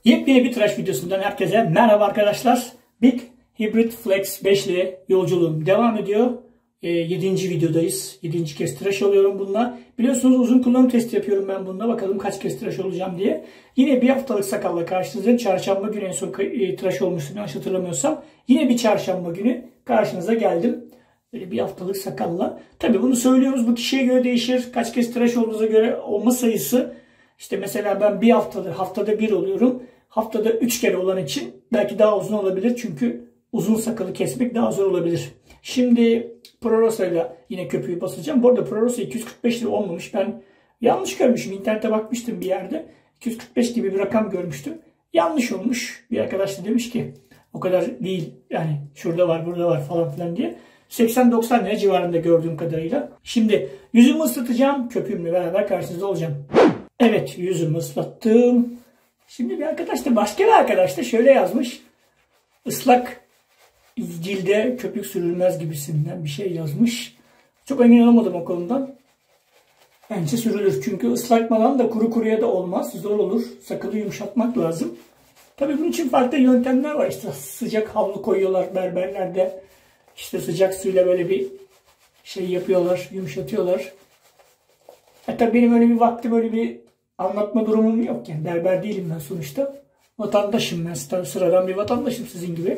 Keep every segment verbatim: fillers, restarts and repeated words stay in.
Yepyeni bir tıraş videosundan herkese merhaba arkadaşlar. Big Hybrid Flex beşli yolculuğum devam ediyor. E, yedinci videodayız. yedinci kez tıraş oluyorum bununla. Biliyorsunuz uzun kullanım testi yapıyorum ben bununla. Bakalım kaç kez tıraş olacağım diye. Yine bir haftalık sakalla karşınızdayım. Çarşamba günü en son e, tıraş olmuştum yanlış hatırlamıyorsam. Yine bir çarşamba günü karşınıza geldim. Böyle bir haftalık sakalla. Tabi bunu söylüyoruz, bu kişiye göre değişir. Kaç kez tıraş olduğunuza göre olma sayısı. İşte mesela ben bir haftadır, haftada bir oluyorum. Haftada üç kere olan için belki daha uzun olabilir. Çünkü uzun sakalı kesmek daha zor olabilir. Şimdi ProRosa ile yine köpüğü basacağım. Bu arada ProRosa iki yüz kırk beş lira olmamış. Ben yanlış görmüşüm. İnternete bakmıştım bir yerde. iki yüz kırk beş gibi bir rakam görmüştüm. Yanlış olmuş. Bir arkadaş da demiş ki o kadar değil. Yani şurada var, burada var falan filan diye. seksen doksan lira civarında gördüğüm kadarıyla. Şimdi yüzümü ıslatacağım. Köpüğümle beraber karşınızda olacağım. Evet, yüzümü ıslattım. Şimdi bir arkadaş da, başka bir arkadaş da şöyle yazmış. Islak cilde köpük sürülmez gibisinden bir şey yazmış. Çok emin olamadım o konudan. Bence sürülür. Çünkü ıslatmadan da kuru kuruya da olmaz. Zor olur. Sakalı yumuşatmak lazım. Tabii bunun için farklı yöntemler var. İşte sıcak havlu koyuyorlar berberlerde. İşte sıcak suyla böyle bir şey yapıyorlar. Yumuşatıyorlar. Hatta benim öyle bir vaktim, öyle bir anlatma durumum yok yani. Berber değilim ben sonuçta. Vatandaşım ben. Tabii sıradan bir vatandaşım sizin gibi.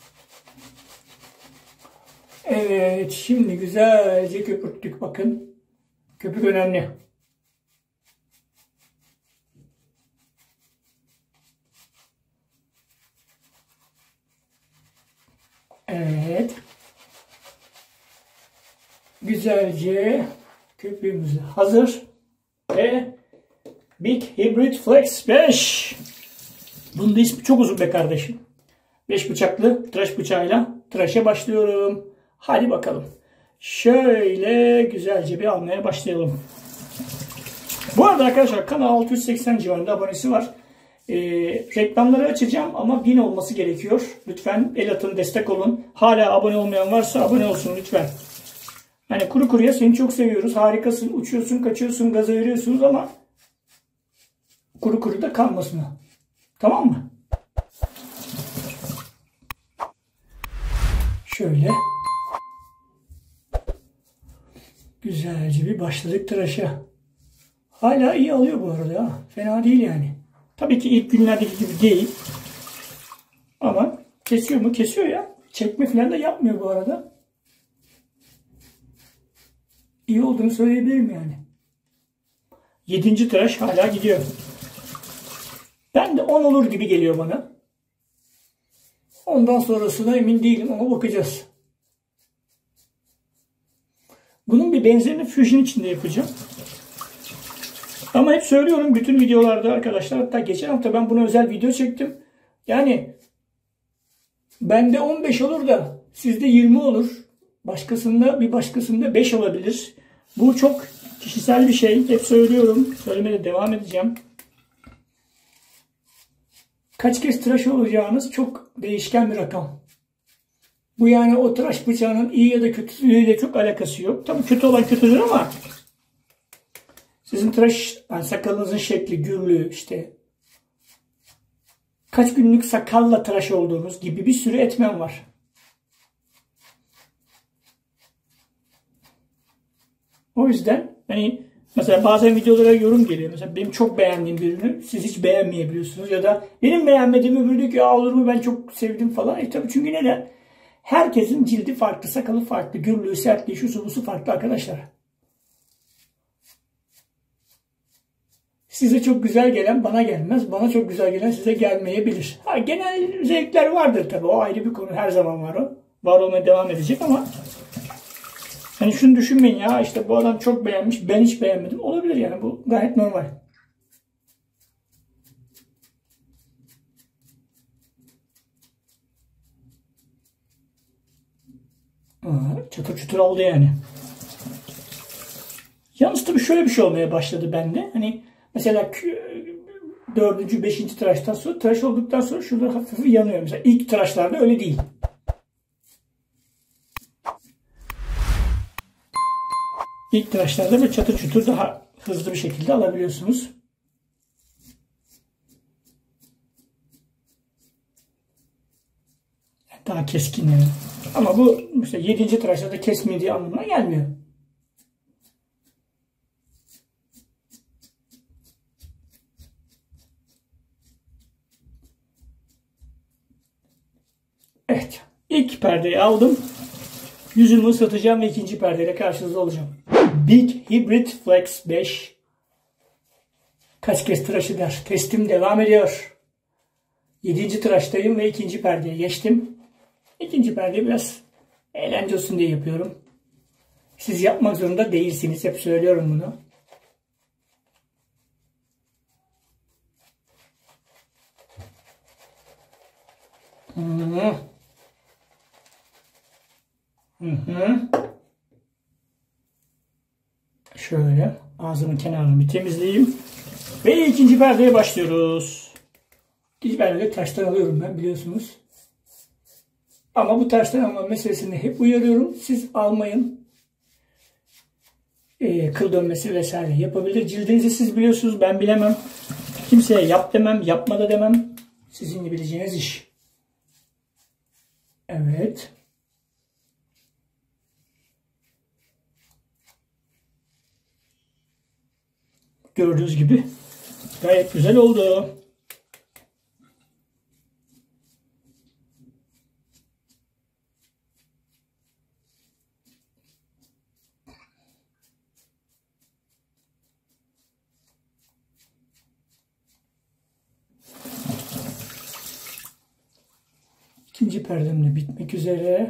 Evet, şimdi güzelce köpürttük bakın. Köpük önemli. Evet. Güzelce köpüğümüz hazır. Ve Big Hybrid Flex beş. Bunun da ismi çok uzun be kardeşim. beş bıçaklı tıraş bıçağıyla tıraşa başlıyorum. Hadi bakalım. Şöyle güzelce bir almaya başlayalım. Bu arada arkadaşlar kanal altı yüz seksen civarında abonesi var. Ee, reklamları açacağım ama bin olması gerekiyor. Lütfen el atın, destek olun. Hala abone olmayan varsa abone olsun lütfen. Hani kuru kuruya seni çok seviyoruz. Harikasın, uçuyorsun, kaçıyorsun, gaza veriyorsunuz ama kuru kuru da kalmasın. Tamam mı? Şöyle güzelce bir başladık tıraşa. Hala iyi alıyor bu arada ya. Fena değil yani. Tabii ki ilk günlerdeki gibi değil. Ama kesiyor mu? Kesiyor ya. Çekme falan da yapmıyor bu arada. İyi olduğunu söyleyebilirim yani. Yedinci tıraş hala gidiyor. Ben de on olur gibi geliyor bana. Ondan sonrasına emin değilim ama bakacağız. Bunun bir benzerini Fusion içinde yapacağım. Ama hep söylüyorum bütün videolarda arkadaşlar. Hatta geçen hafta ben buna özel video çektim. Yani bende on beş olur da sizde yirmi olur. Başkasında bir başkasında beş olabilir. Bu çok kişisel bir şey. Hep söylüyorum. Söylemeye devam edeceğim. Kaç kez tıraş olacağınız çok değişken bir rakam. Bu yani o tıraş bıçağının iyi ya da kötülüğüyle çok alakası yok. Tabii kötü olan kötüdür ama sizin tıraş, yani sakalınızın şekli, gürlüğü, işte kaç günlük sakalla tıraş olduğunuz gibi bir sürü etmen var. O yüzden hani mesela bazen videolara yorum geliyor. Mesela benim çok beğendiğim birini siz hiç beğenmeyebiliyorsunuz. Ya da benim beğenmediğim öbürü diyor ki ya olur mu ben çok sevdim falan. E tabii çünkü neden? Herkesin cildi farklı, sakalı farklı, gürlüğü, sertliği, şusu busu farklı arkadaşlar. Size çok güzel gelen bana gelmez. Bana çok güzel gelen size gelmeyebilir. Ha, genel zevkler vardır tabii. O ayrı bir konu. Her zaman var o. Var olmaya devam edecek ama hani şunu düşünmeyin ya işte bu adam çok beğenmiş ben hiç beğenmedim. Olabilir yani, bu gayet normal. Aa, çatır çutur oldu yani. Yalnız tabii şöyle bir şey olmaya başladı bende. Hani mesela dördüncü, beşinci tıraştan sonra, tıraş olduktan sonra şurada hafif hafif yanıyor. Mesela ilk tıraşlarda öyle değil. İlk tıraşlarda böyle çatır çutur daha hızlı bir şekilde alabiliyorsunuz. daha keskin yani. Ama bu işte yedinci tıraşta da kesmediği anlamına gelmiyor. Evet. İlk perdeyi aldım. Yüzümü ıslatacağım ve ikinci perdeyle karşınızda olacağım. Big Hybrid Flex beş. Kaç kez tıraş eder? Testim devam ediyor. yedinci tıraştayım ve ikinci perdeye geçtim. İkinci perde biraz eğlence olsun diye yapıyorum. Siz yapmak zorunda değilsiniz. Hep söylüyorum bunu. Hı hı. Hı. Şöyle ağzımın kenarını bir temizleyeyim. Ve ikinci perdeye başlıyoruz. İkinci perdede taştan alıyorum ben, biliyorsunuz. Ama bu taştan alma meselesini hep uyarıyorum. Siz almayın. Ee, kıl dönmesi vesaire yapabilir. Cildinizi siz biliyorsunuz, ben bilemem. Kimseye yap demem, yapma da demem. Sizin bileceğiniz iş. Evet. Gördüğünüz gibi gayet güzel oldu. İkinci perdem de bitmek üzere.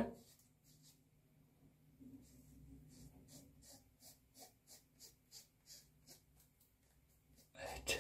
Evet.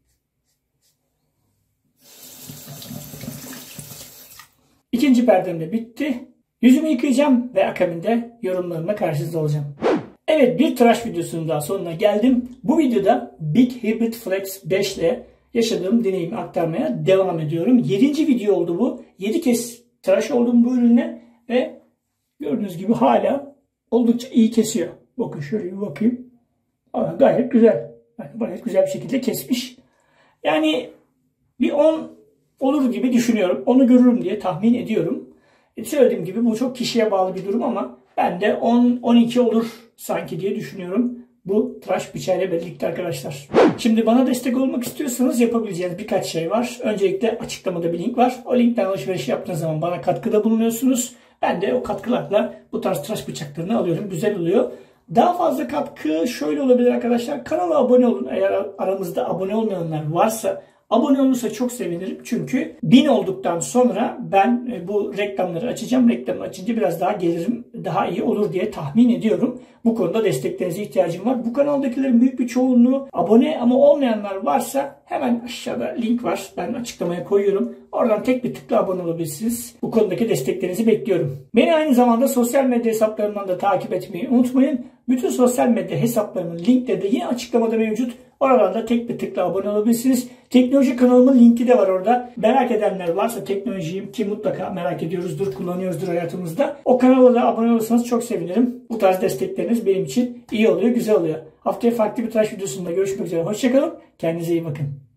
İkinci perdem de bitti. Yüzümü yıkayacağım ve akabinde yorumlarımla karşınızda olacağım. Evet, bir tıraş videosunun daha sonuna geldim. Bu videoda Big Hybrid Flex beş ile yaşadığım deneyimi aktarmaya devam ediyorum. yedinci video oldu bu. yedi kez tıraş oldum bu ürüne ve gördüğünüz gibi hala oldukça iyi kesiyor. Bakın şöyle bir bakayım. Aa, gayet güzel. Yani gayet güzel bir şekilde kesmiş. Yani bir on olur gibi düşünüyorum. Onu görürüm diye tahmin ediyorum. E, söylediğim gibi bu çok kişiye bağlı bir durum ama ben de on on iki olur sanki diye düşünüyorum. Bu tıraş bıçağıyla birlikte arkadaşlar. Şimdi bana destek olmak istiyorsanız yapabileceğiniz birkaç şey var. Öncelikle açıklamada bir link var. O linkten alışveriş yaptığınız zaman bana katkıda bulunuyorsunuz. Ben de o katkılarla bu tarz tıraş bıçaklarını alıyorum. Güzel oluyor. Daha fazla katkı şöyle olabilir arkadaşlar. Kanala abone olun. Eğer aramızda abone olmayanlar varsa abone olursa çok sevinirim. Çünkü bin olduktan sonra ben bu reklamları açacağım. Reklamı açınca biraz daha gelirim daha iyi olur diye tahmin ediyorum. Bu konuda desteklerinize ihtiyacım var. Bu kanaldakilerin büyük bir çoğunluğu abone ama olmayanlar varsa hemen aşağıda link var. Ben açıklamaya koyuyorum. Oradan tek bir tıkla abone olabilirsiniz. Bu konudaki desteklerinizi bekliyorum. Beni aynı zamanda sosyal medya hesaplarımdan da takip etmeyi unutmayın. Bütün sosyal medya hesaplarımın linkleri de yine açıklamada mevcut. Oradan da tek bir tıkla abone olabilirsiniz. Teknoloji kanalımın linki de var orada. Merak edenler varsa teknolojiyim ki mutlaka merak ediyoruzdur, kullanıyoruzdur hayatımızda. O kanala da abone olursanız çok sevinirim. Bu tarz destekleriniz benim için iyi oluyor, güzel oluyor. Haftaya farklı bir tıraş videosunda görüşmek üzere. Hoşçakalın. Kendinize iyi bakın.